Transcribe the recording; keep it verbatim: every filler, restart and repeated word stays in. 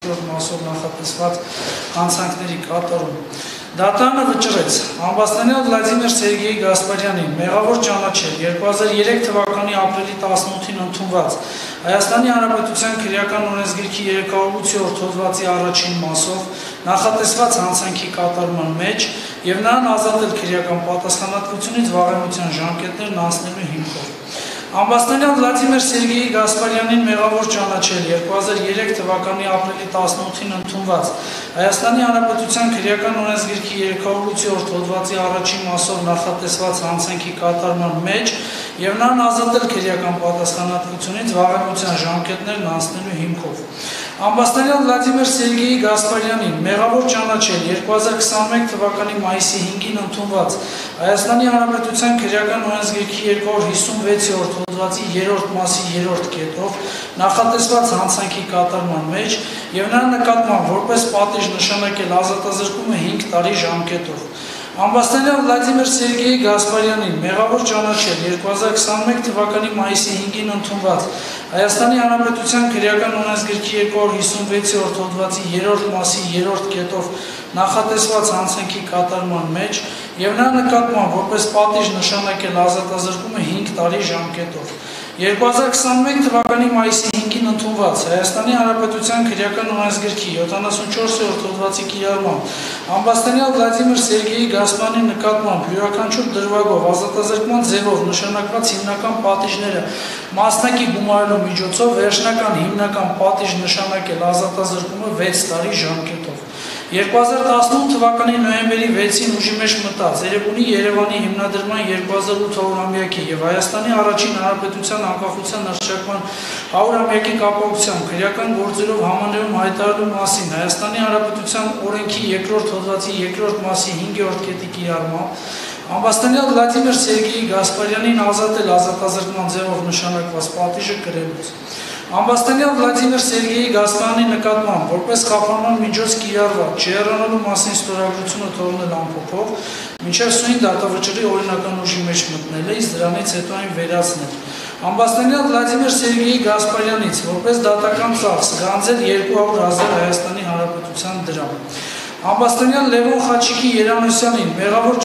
երկրորդ մասով նախատեսված հանցանքների կատարում։ Դատարանը վճռեց Ամբաստանյան Վլադիմիր Սերգեյ Գասպարյանին մեղավոր ճանաչել երկու հազար երեք թվականի ապրիլի տասնութին ընդունված Հայաստանի Հանրապետության քրեական օրենսգիրքի երեքսունութորդ հոդվածի առաջին մասով նախատեսված հանցանքի կատարման մեջ եւ նրան ազատել քրեական պատասխանատվությունից վաղեմության ժամկետներն անցնելու հիմքով։ Ամբաստանյան Վլադիմիր Սերգեյ Գասպարյանին մեղավոր ճանաչել երկու հազար երեք թվականի ապրիլի տասնութին ընդունված Հայաստանի Հանրապետության քրեական օրենսգիրքի երեքսունութորդ հոդվածի առաջին մասով նախատեսված հանցանքի կատարման մեջ եւ նրան ազատել քրեական պատասխանատվությունից վաղեմության ժամկետներն անցնելու հիմքով։ Ամբաստանյան Վլադիմիր Սերգեյ Գասպարյանին մեղավոր ճանաչել երկու հազար քսաներորդ թվականի մայիսի հինգին ընդունված Հայաստանի Հանրապետության քրեական օրենսգիրքի երկրորդ հիսունվեցերորդ հոդվածի երրորդ մասի երրորդ կետով նախատեսված հանցանքի կատարման մեջ եւ նրա նկատմամբ որպես պատիժ նշանակել ազատազրկումը հինգ տարի ժամկետով։ Ամբաստանյան Վլադիմիր Սերգեյ Գասպարյանին մեղավոր ճանաչել երկու հազար քսաներորդ թվականի մայիսի հինգին ընդունված Հայաստանի Հանրապետության քրեական օրենսգիրքի երկրորդ հիսունվեցերորդ հոդվածի երրորդ մասի երրորդ կետով նախատեսված հանցանքի կատարման մեջ եւ նրա նկատմամբ որպես պատիժ նշանակել ազատազրկումը հինգ տարի ժամկետով։ երկու հազար քսաներորդ թվականի մայիսի հինգին ընդունված Հայաստանի Հանրապետության քրեական օրենսգիրքի յոթանասունչորսերորդ հոդվածի կիրառմամբ Ամբաստանյան Վլադիմիր Սերգեյ Գասպարյանի նկատմամբ յուրաքանչյուր դրվագով ազատազրկման ձևով նշանակված հիմնական պատիժները մասնակի գումարելու միջոցով վերջնական հիմնական պատիժ նշանակել ազատազրկումը վեց տարի ժամկետով։ երկու հազար տասնութ թվականի նոյեմբերի վեցին ուժի մեջ մտած Երևանի Երևանի հիմնադրման երկու հազար ութ-ամյակի եւ Հայաստանի առաջին հանրապետության անկախության հռչակման հարյուրամյակի կապակցությամբ քրեական գործերով համաներում հայտարարելու մասին Հայաստանի Հանրապետության օրենքի երկրորդ հոդվածի երկրորդ մասի հինգերորդ կետի կիրառմամբ Ամբաստանյան Վլադիմիր Սերգեյ Գասպարյանին ազատել ազատազրկման ձևով նշանակված պատիժը կրելուց։ Ամբաստանյան Վլադիմիր Սերգեյ Գասպարյանի նկատմամբ որպես խափանման միջոց կիրառված չհեռանալու մասին ստորագրությունը թողնել անփոփոխ, մինչև սույն դատավճռի օրինական ուժի մեջ մտնելը, իսկ դրանից հետո այն վերացնել։ Ամբաստանյան Վլադիմիր Սերգեյ Գասպարյանից որպես դատական ծախս գանձել երկու հարյուր հազար Հայաստանի Հանրապետության դրամ։ Ամբաստանյան Լևոն Խաչիկի Երանոսյանին մեղավոր